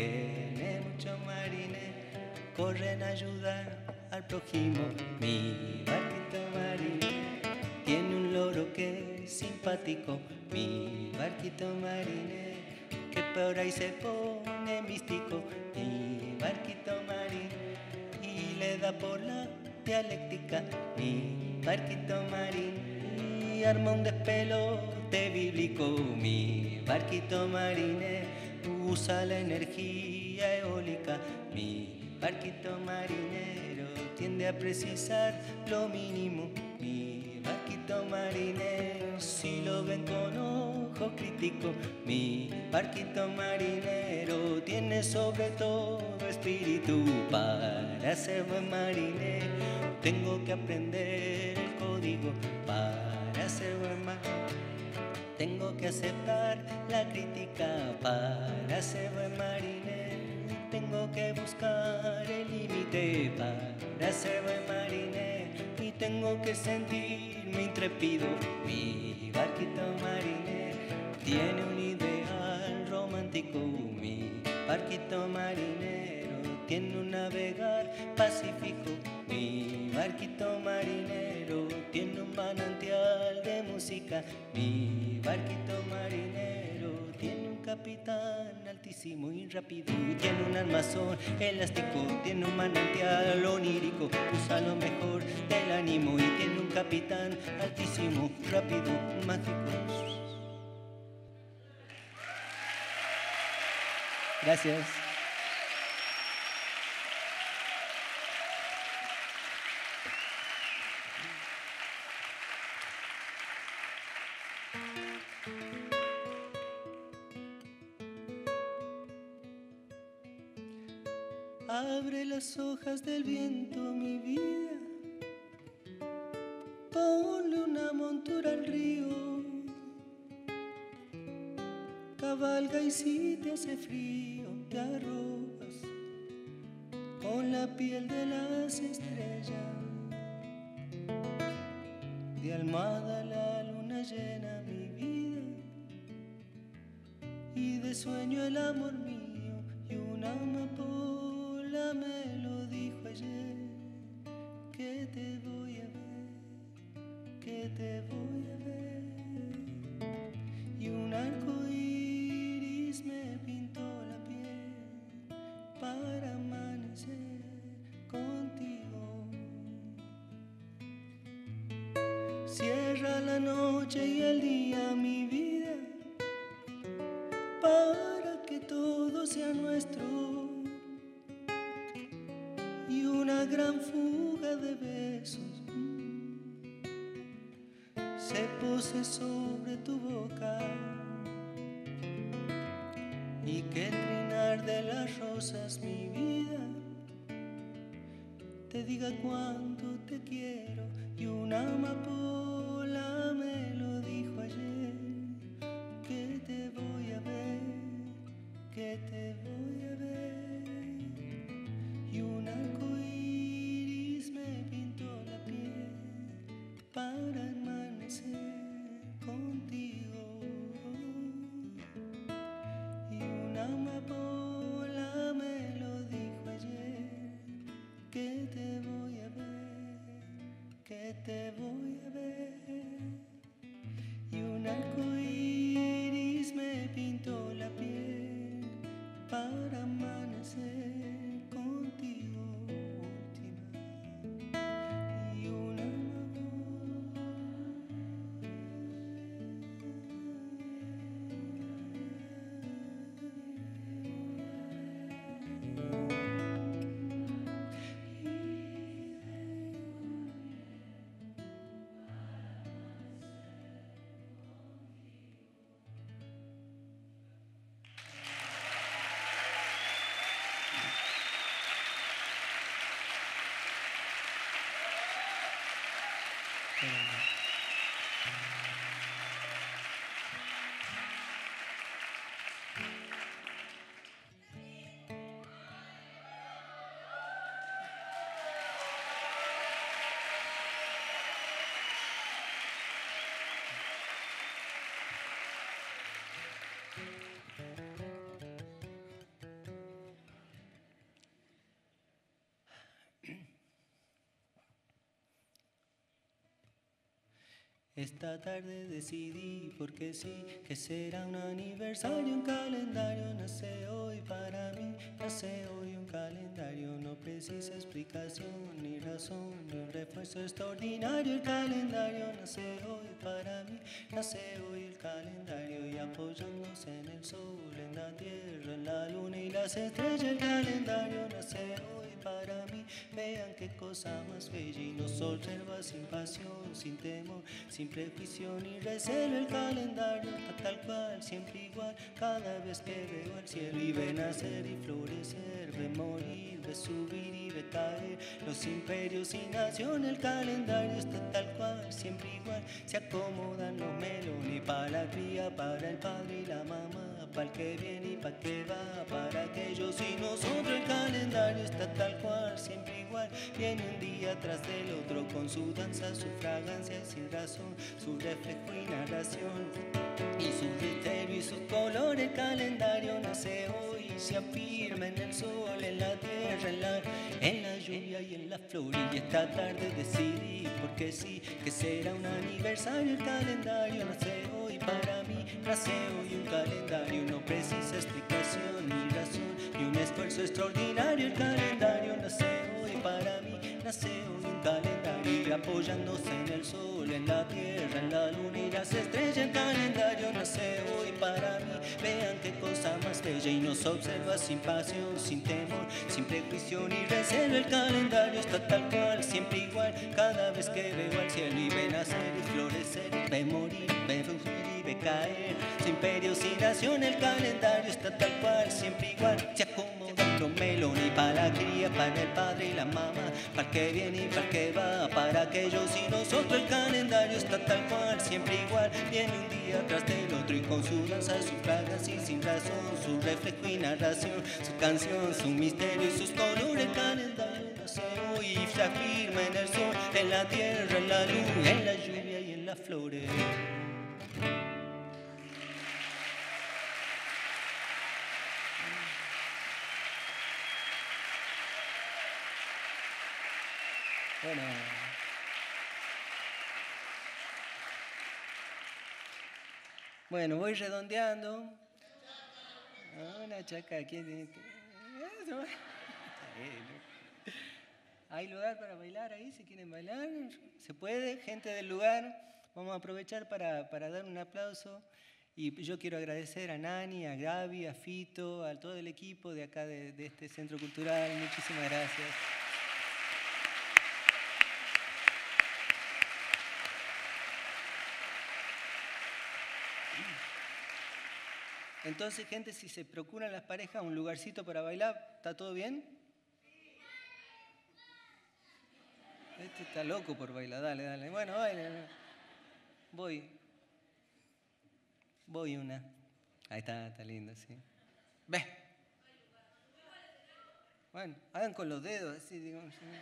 Tiene mucho marinero, corren a ayudar al prójimo. Mi barquito marinero tiene un loro que es simpático. Mi barquito marinero que por ahí se pone místico. Mi barquito marinero y le da por la dialéctica. Mi barquito marinero y arma un despelote bíblico. Mi barquito marinero usa la energía eólica. Mi barquito marinero tiende a precisar lo mínimo. Mi barquito marinero, si lo ven con ojo crítico. Mi barquito marinero tiene sobre todo espíritu. Para ser buen marinero tengo que aprender el código. Para ser buen marinero tengo que aceptar la crítica. Para ser buen marinero tengo que buscar el límite. Para ser buen marinero y tengo que sentirme intrépido. Mi barquito marinero tiene un ideal romántico. Mi barquito marinero tiene un navegar pacífico. Mi barquito marinero tiene un manantial de música. Mi barquito marinero tiene un capitán altísimo y rápido. Tiene un armazón elástico, tiene un manantial onírico. Usa lo mejor del ánimo y tiene un capitán altísimo, rápido, mágico. Gracias. Abre las hojas del viento, mi vida. Ponle una montura al río. Cabalga y si te hace frío, te arropas con la piel de las estrellas. De almohada la luna llena mi vida y de sueño el amor mío. Y una amapola me lo dijo ayer, que te voy a ver, que te voy a ver. Y un arco iris me pintó la piel para amanecer contigo. Cierra la noche y el día, mi vida, para que todo sea nuestro. Y una gran fuga de besos se pose sobre tu boca. Y que el trinar de las rosas, mi vida, te diga cuánto te quiero. Y una amapola me lo dijo ayer, que te voy a ver, que te voy a ver. Y un arco iris me pintó la piel para amanecer contigo. Y una amapola me lo dijo ayer, que te voy a ver, que te voy a ver. Y un arco iris me pintó la piel para amanecer contigo, última. Y una esta tarde decidí, porque sí, que será un aniversario, un calendario. Nace hoy para mí, nace hoy un calendario. No precisa explicación, ni razón, ni un refuerzo extraordinario. El calendario nace hoy para mí, nace hoy el calendario. Y apoyándose en el sol, en la tierra, en la luna y las estrellas. El calendario nace hoy para mí. Vean qué cosa más bella, y nos observa sin pasión, sin temor, sin prejuicio ni recelo. El calendario está tal cual, siempre igual. Cada vez que veo el cielo y ve nacer y florecer, ve morir, ve subir y ve caer los imperios y naciones. El calendario está tal cual, siempre igual. Se acomodan los melones para la cría, para el padre y la mamá, para el que viene y para el que va, para aquellos y nosotros. El calendario está tal cual, siempre igual. Viene un día tras del otro con su danza, su fragancia sin razón, su reflejo y narración, y su misterio y su color. El calendario nace hoy y se afirma en el sol, en la tierra, en la lluvia y en la flor. Y esta tarde decidí, porque sí, que será un aniversario. El calendario nace hoy para mí, nace hoy un calendario. No precisa explicación ni razón, ni un esfuerzo extraordinario. El calendario nace hoy para mí, nace hoy un calendario. Y apoyándose en el sol, en la tierra, en la luna y las estrellas. El calendario nace hoy para mí. Vean qué cosa más bella, y nos observa sin pasión, sin temor, sin prejuicio ni recelo. El calendario está tal cual, siempre igual. Cada vez que veo al cielo y ve nacer y florecer, ve morir, ve surgir y ve caer su imperio sin nación. El calendario está tal cual, siempre igual. Se acomoda los melones, para la cría, para el padre y la mamá, para el que viene y para el que va, para aquellos y nosotros. El calendario está tal cual, siempre igual, viene un día tras del otro y con su danza, sus fragas y sin razón, su reflejo y narración, su canción, su misterio y sus colores. El calendario nace hoy y se afirma en el sol, en la tierra, en la luz, en la lluvia y en las flores. Bueno, voy redondeando. Una chaca aquí. ¿Hay lugar para bailar ahí? Si quieren bailar, se puede. Gente del lugar, vamos a aprovechar para dar un aplauso. Y yo quiero agradecer a Nani, a Gaby, a Fito, a todo el equipo de acá de este Centro Cultural. Muchísimas gracias. Entonces, gente, si se procuran las parejas un lugarcito para bailar, ¿está todo bien? Este está loco por bailar, dale, dale. Bueno, baile. Voy una. Ahí está lindo, sí. Ve. Bueno, hagan con los dedos, así, digo.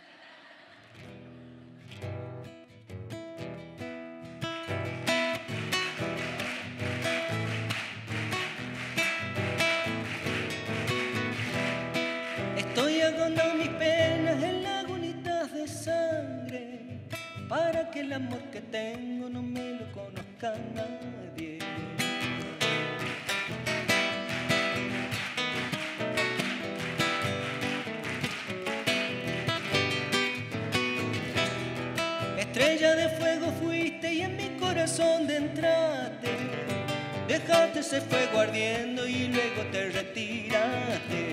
Estoy ahogando mis penas en lagunitas de sangre, para que el amor que tengo no me lo conozca nadie. Estrella de fuego fuiste y en mi corazón de entraste, dejaste ese fuego ardiendo y luego te retiraste.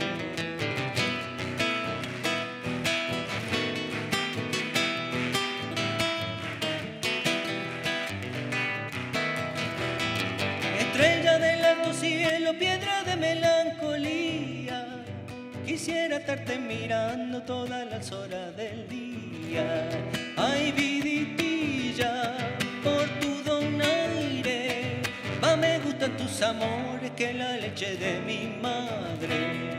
Estrella del alto cielo, piedra de melancolía, quisiera estarte mirando todas las horas del día. Ay, viditilla, por tu donaire, más me gustan tus amores que la leche de mi madre.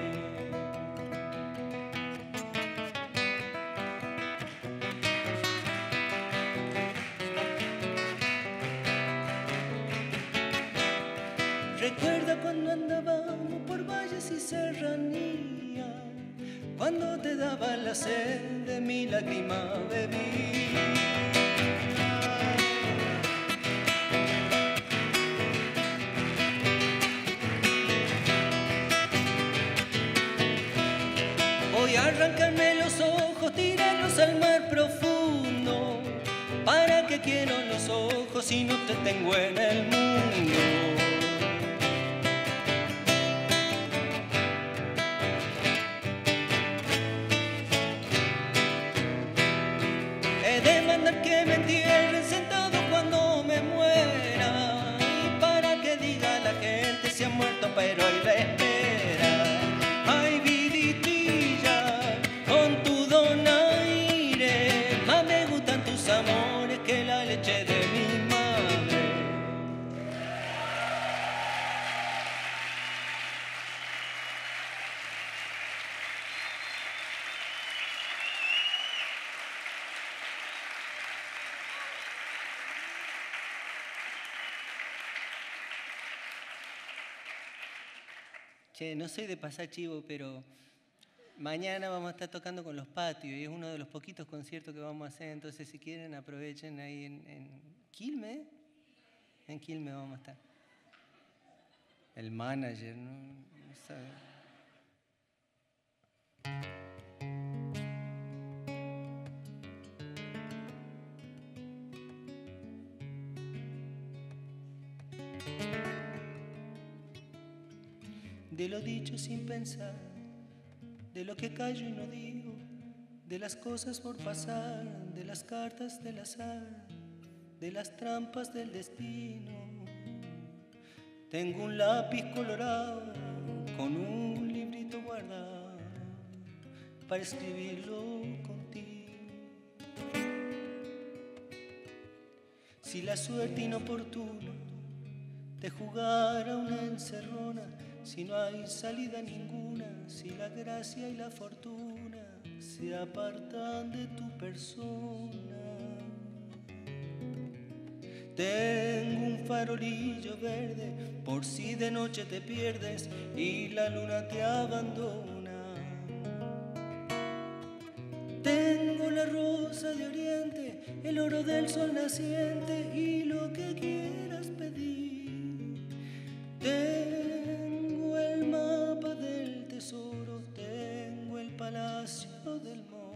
Recuerda cuando andábamos por valles y serranías, cuando te daba la sed de mi lágrima bebí. Voy a arrancarme los ojos, tirarlos al mar profundo. ¿Para qué quiero los ojos si no te tengo en el mundo? Que me entierren sentado cuando me muera, y para que diga la gente se ha muerto pero hay la espera. Ay, viditilla, con tu donaire, más me gustan tus amores que la leche de mi madre. Che, no soy de pasar chivo, pero mañana vamos a estar tocando con Los Patios y es uno de los poquitos conciertos que vamos a hacer, entonces si quieren aprovechen ahí en Quilmes. En Quilmes vamos a estar. El manager, no sabe. De lo dicho sin pensar, de lo que callo y no digo, de las cosas por pasar, de las cartas del azar, de las trampas del destino. Tengo un lápiz colorado con un librito guardado para escribirlo contigo. Si la suerte inoportuna te jugara una encerrona, si no hay salida ninguna, si la gracia y la fortuna se apartan de tu persona. Tengo un farolillo verde por si de noche te pierdes y la luna te abandona. Tengo la rosa de oriente, el oro del sol naciente y lo que quieras pedir. Tengo el mapa del tesoro, tengo el palacio del moro.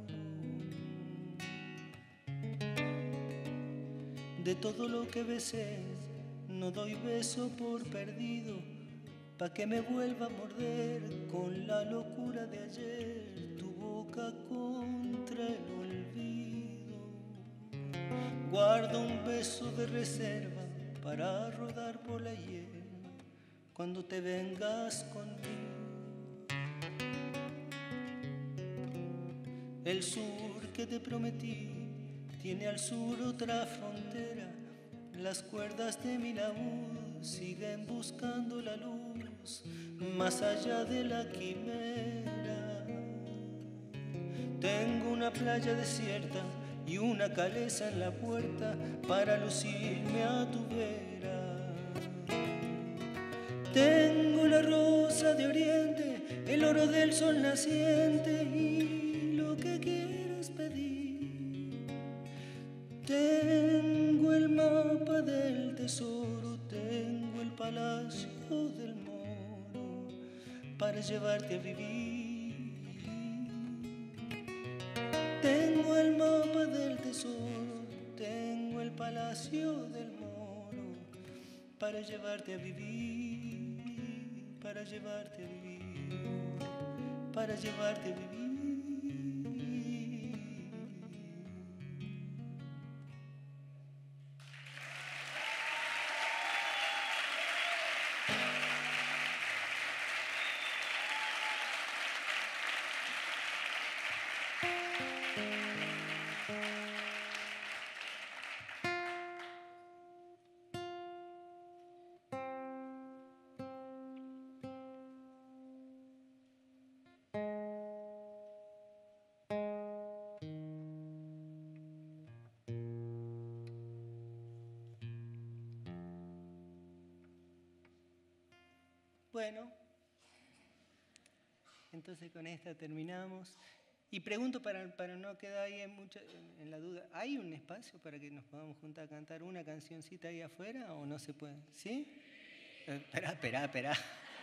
De todo lo que besé, no doy beso por perdido, pa' que me vuelva a morder con la locura de ayer, tu boca contra el olvido. Guardo un beso de reserva para rodar por la hierba cuando te vengas conmigo. El sur que te prometí tiene al sur otra frontera, las cuerdas de mi laúd siguen buscando la luz más allá de la quimera. Tengo una playa desierta y una caleza en la puerta para lucirme a tu vera. Tengo la rosa de oriente, el oro del sol naciente y lo que quieras pedir. Tengo el mapa del tesoro, tengo el palacio del moro para llevarte a vivir. Tengo el mapa del tesoro, tengo el palacio del moro para llevarte a vivir, para llevarte a vivir, para llevarte a vivir. Bueno, entonces con esta terminamos. Y pregunto para no quedar ahí en la duda, ¿hay un espacio para que nos podamos juntar a cantar una cancioncita ahí afuera o no se puede? ¿Sí? Esperá.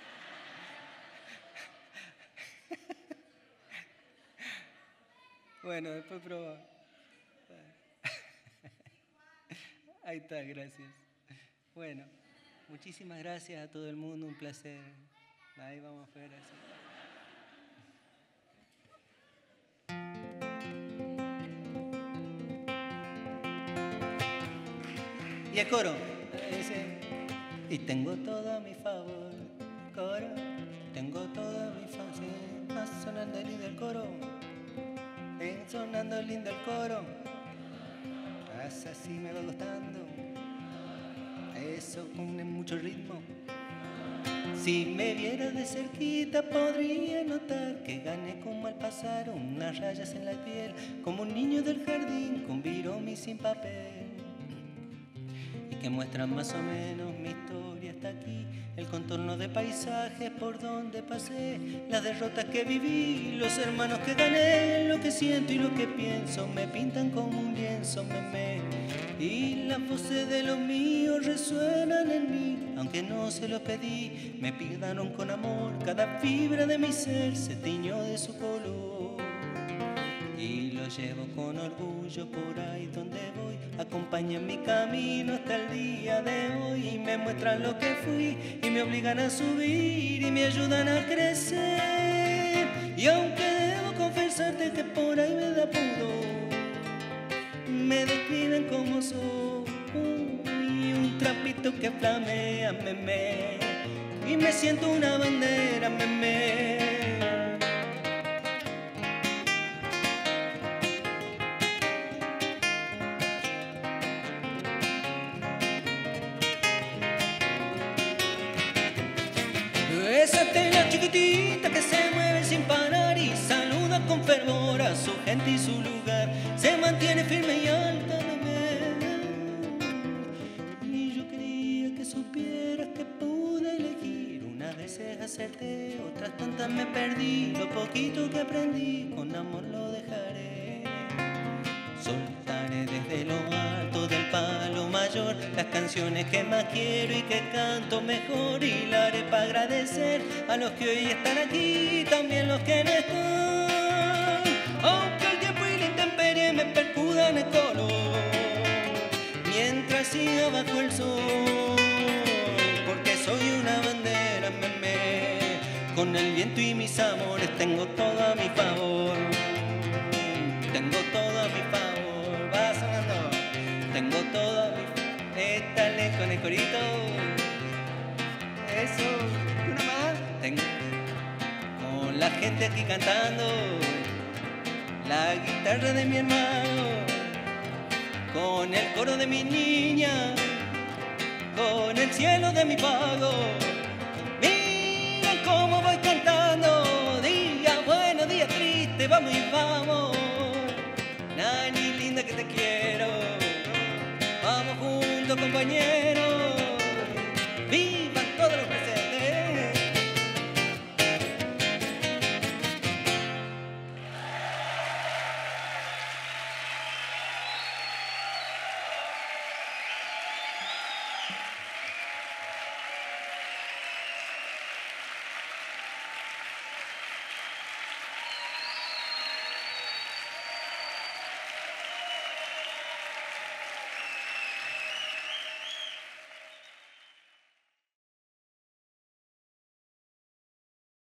Bueno, después probamos. Ahí está, gracias. Bueno. Muchísimas gracias a todo el mundo, un placer. Ahí vamos afuera. Y el coro. Y tengo todo a mi favor, coro. Tengo todo a mi favor. Sí, va sonando lindo el coro. Sonando lindo el coro. Así me va gustando. Eso pone mucho ritmo. Si me viera de cerquita podría notar que gané como al pasar unas rayas en la piel, como un niño del jardín con virón y sin papel, y que muestran más o menos mi historia hasta aquí, el contorno de paisajes por donde pasé, las derrotas que viví, los hermanos que gané, lo que siento y lo que pienso, me pintan como un lienzo, y las voces de los míos resuenan en mí, aunque no se los pedí, me pintaron con amor, cada fibra de mi ser se tiñó de su color. Y lo llevo con orgullo por ahí donde voy, acompañan mi camino hasta el día de hoy, y me muestran lo que fui, y me obligan a subir, y me ayudan a crecer. Y aunque debo confesarte que por ahí me da pudor, me describen como soy, un trapito que flamea, y me siento una bandera, su gente y su lugar se mantiene firme y alta. Y yo quería que supieras que pude elegir. Unas veces acerté, otras tantas me perdí. Lo poquito que aprendí, con amor lo dejaré. Soltaré desde lo alto del palo mayor las canciones que más quiero y que canto mejor. Y la haré para agradecer a los que hoy están aquí, también los que no están. Aunque el tiempo y la intemperie me percudan el color, mientras siga bajo el sol, porque soy una bandera, con el viento y mis amores tengo todo a mi favor. Tengo todo a mi favor, va sonando. Tengo todo a mi favor. Éstale con el corito. Eso, y una más. Tengo con la gente aquí cantando, la guitarra de mi hermano, con el coro de mi niña, con el cielo de mi pago. Miren cómo voy cantando, día bueno, día triste, vamos y vamos. Nani linda que te quiero, vamos juntos compañeros.